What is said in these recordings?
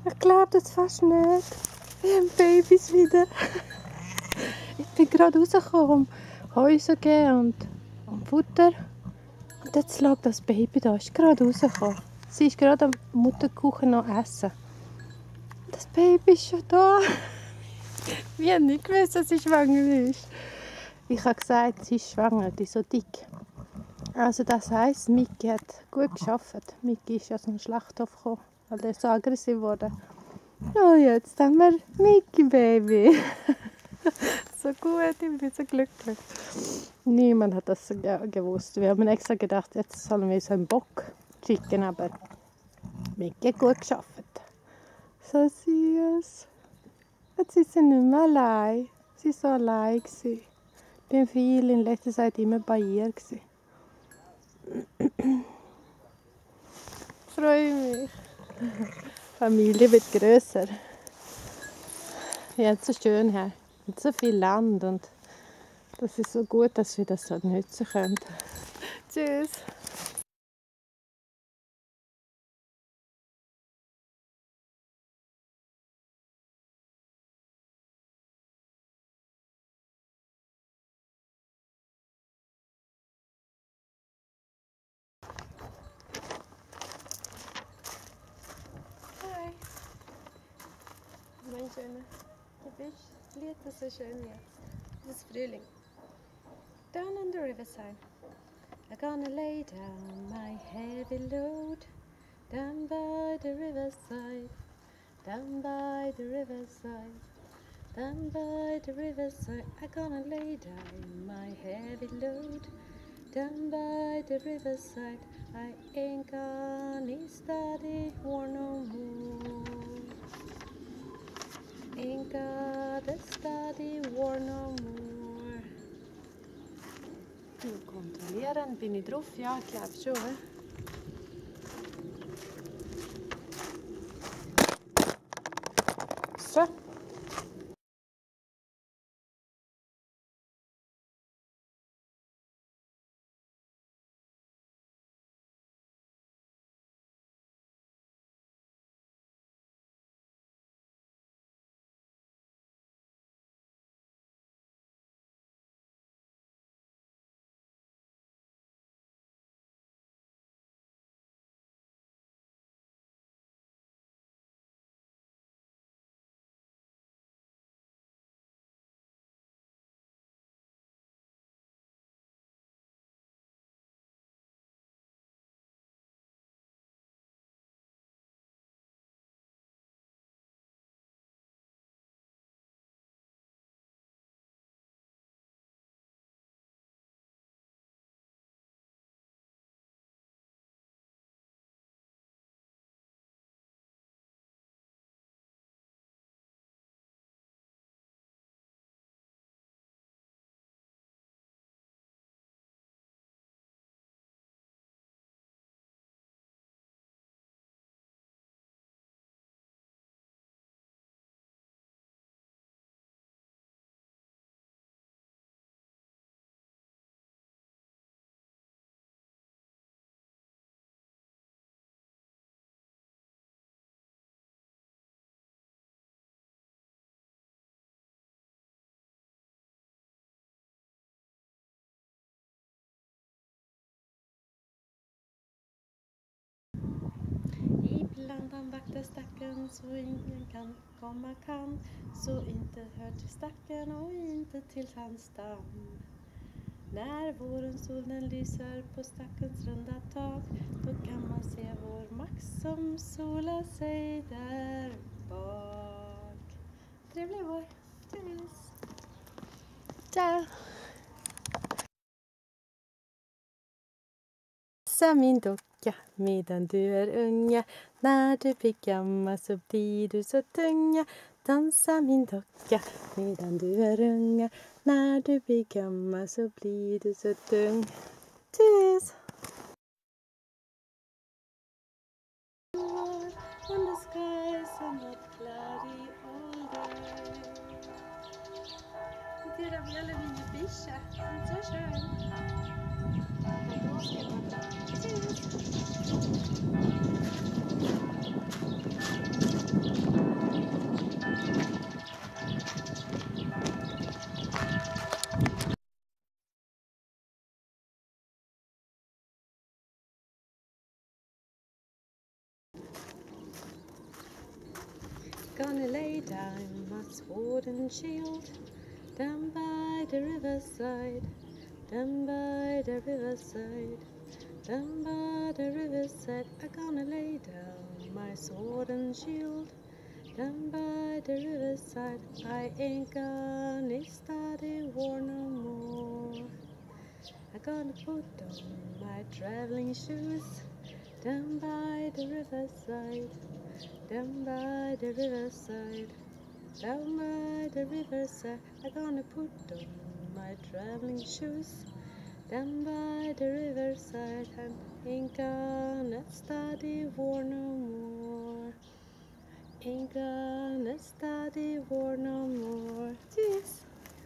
Ich glaube das fast nicht. Wir haben Babys wieder. Ich bin gerade rausgekommen, um Häuser geben und Futter. Und jetzt lag das Baby da, ist gerade rausgekommen. Sie ist gerade am Mutterkuchen noch essen. Das Baby ist schon da. Wir haben nicht gewusst, dass sie schwanger ist. Ich habe gesagt, sie ist schwanger, die ist so dick. Also das heisst, Miki hat gut gearbeitet. Miki ist ja so ein Schlachthof gekommen, weil er so aggressiv wurde. Oh, jetzt haben wir Miki Baby. So gut, ich bin so glücklich. Niemand hat das gewusst. Wir haben extra gedacht, jetzt sollen wir so einen Bock schicken, aber Miki hat gut gearbeitet. So süß. Jetzt ist sie nicht mehr allein. Sie war so allein. Ich bin viel in letzter Zeit immer bei ihr. Ich freue mich. Die Familie wird grösser. Wir haben es so schön hier. Und so viel Land. Und das ist so gut, dass wir das so nutzen können. Tschüss. Hi. Mein Schöner. Du bist lieb, das so schön jetzt. Es ist Frühling. Down on the riverside, I'm gonna lay down my heavy load. Down by the riverside, down by the riverside, down by the riverside, I'm gonna lay down my heavy load. Down by the riverside, I ain't gonna study war no more. Ain't gotta study war no more. Kontrollieren, bin ich drauf? Ja, ich glaube schon. So. Ibland han vaktar stacken så ingen kan komma kan. Så inte hör till stacken och inte till hans stam. När vårens solen lyser på stackens runda tak, då kan man se vår Max som solar sig där bak. Trevlig vår. Tjus. Ciao. Dansa min docka medan du är unga. När du blir gammal så blir du så tunga. Dansa min docka medan du är unga. När du blir gammal så blir du så tung. Tschüss! And the skies are not cloudy all day. Det är de jävla mina bischa. Så schön. Tschüss! Gonna lay down my sword and shield down by the riverside, down by the riverside, down by the riverside. I'm gonna lay down my sword and shield down by the riverside. I ain't gonna study war no more. I'm gonna put on my traveling shoes down by the riverside, down by the riverside, down by the riverside. I'm gonna put on my traveling shoes down by the riverside. And ain't gonna study war no more. Ain't gonna study war no more. Tschüss.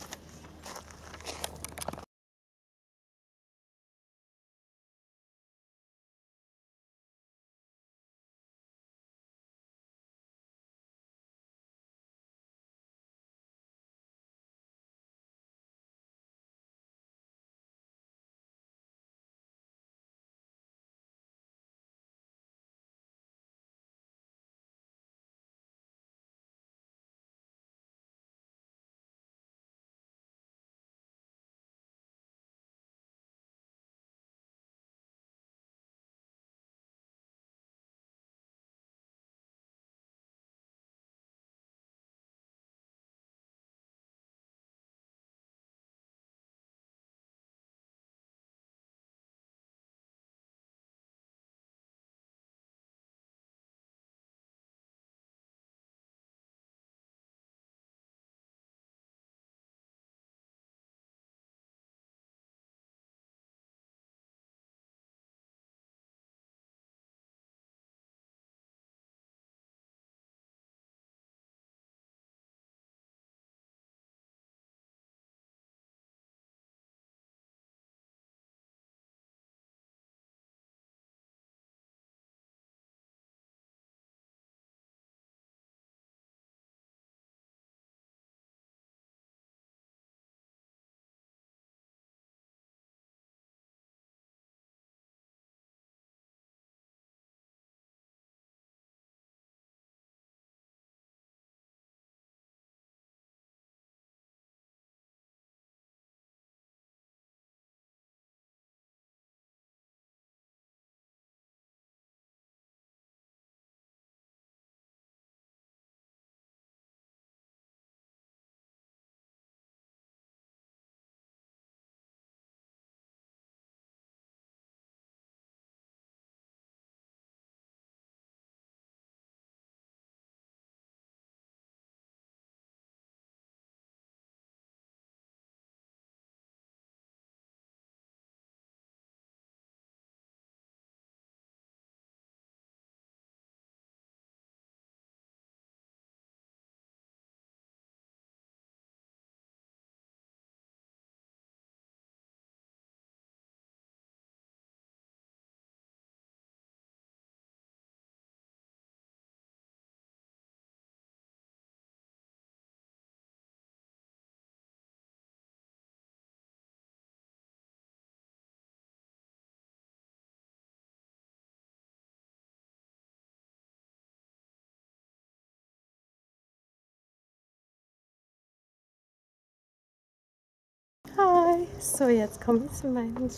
Hi, so jetzt komme ich zu meinen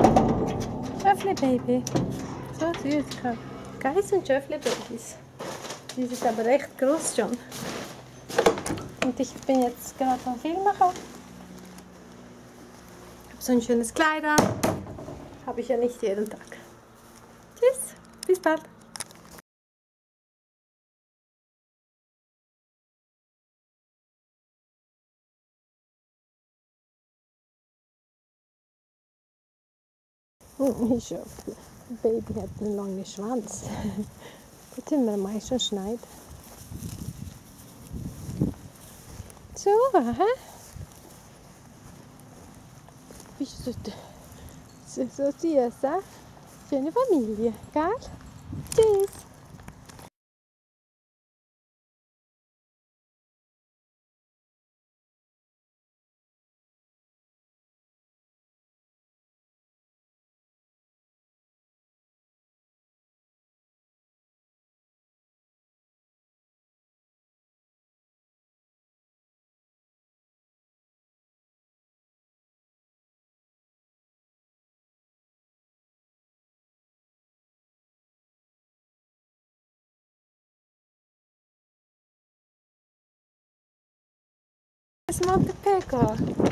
Schöffli-Baby. So süß. Geiss und Schöffli-Babys. Die sind aber recht groß schon. Und ich bin jetzt gerade am Film machen. Ich habe so ein schönes Kleid an. Habe ich ja nicht jeden Tag. Tschüss, bis bald. Mein Schöffli. Baby hat einen langen Schwanz. Da tun wir meistens schneiden. So, hä? Bist du so süß, hä? Schöne Familie, gell? Tschüss. Das Montepego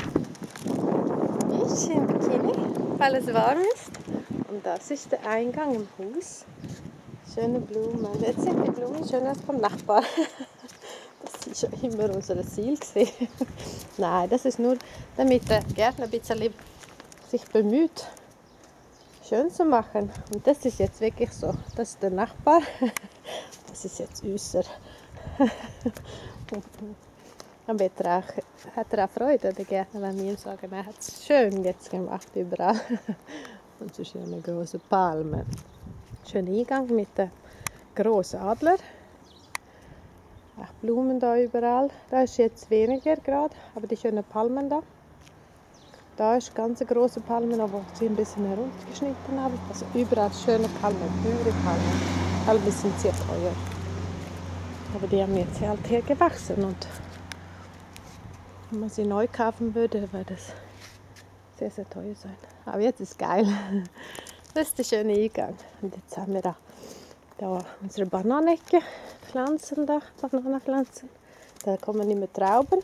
ist im Bikini, weil es warm ist. Und das ist der Eingang im Haus. Schöne Blumen. Jetzt sind die Blumen schöner als beim Nachbar. Das war schon immer unser Ziel. Nein, das ist nur, damit der Gärtner ein bisschen sich bemüht, schön zu machen. Und das ist jetzt wirklich so. Das ist der Nachbar. Das ist jetzt unser. Dann hat er auch Freude, der Gärtner, wenn wir ihm sagen, er hat es schön jetzt gemacht überall. Und so schöne große Palmen. Schöner Eingang mit dem großen Adler. Auch Blumen da überall. Da ist jetzt weniger gerade, aber die schönen Palmen da. Da ist ganz große Palmen, aber sie ein bisschen heruntergeschnitten haben. Also überall schöne Palmen, höhere Palmen. Alle sind sehr teuer. Aber die haben jetzt halt hier gewachsen und wenn man sie neu kaufen würde, würde das sehr, sehr teuer sein. Aber jetzt ist es geil. Das ist der schöne Eingang. Und jetzt haben wir da unsere Bananenecke, Pflanzen da, Bananenpflanzen. Da kommen immer Trauben.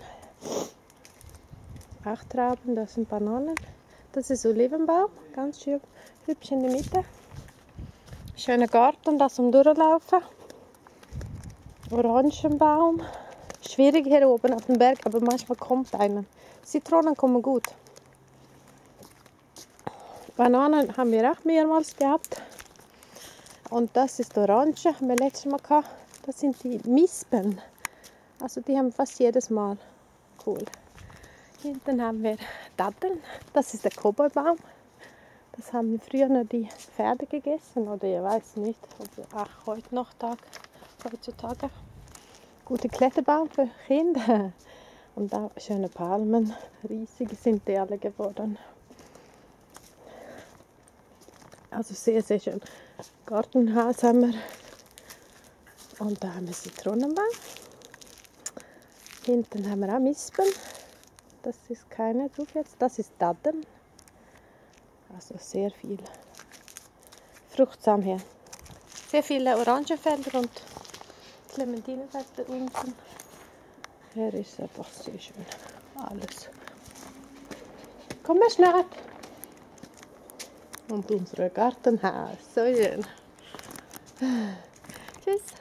Auch Trauben, das sind Bananen. Das ist Olivenbaum, ganz schön hübsch in der Mitte. Schöner Garten, da zum Durchlaufen. Orangenbaum. Schwierig hier oben auf dem Berg, aber manchmal kommt einer. Zitronen kommen gut. Bananen haben wir auch mehrmals gehabt. Und das ist Orange, haben wir letztes Mal gehabt. Das sind die Mispen. Also die haben wir fast jedes Mal. Cool. Hinten haben wir Datteln. Das ist der Cowboybaum. Das haben wir früher noch die Pferde gegessen. Oder ich weiß nicht. Oder auch heutzutage. Guter Kletterbaum für Kinder. Und da schöne Palmen. Riesig sind die alle geworden. Also sehr, sehr schön. Gartenhaus haben wir. Und da haben wir Zitronenbaum. Hinten haben wir auch Mispen. Das ist keine jetzt. Das ist Datteln. Also sehr viel fruchtsam hier. Sehr viele Orangenfelder und Clementinenfelder unten. Hier ist einfach sehr schön alles. Komm mal schnell. Und unser Gartenhaus. So schön. Tschüss.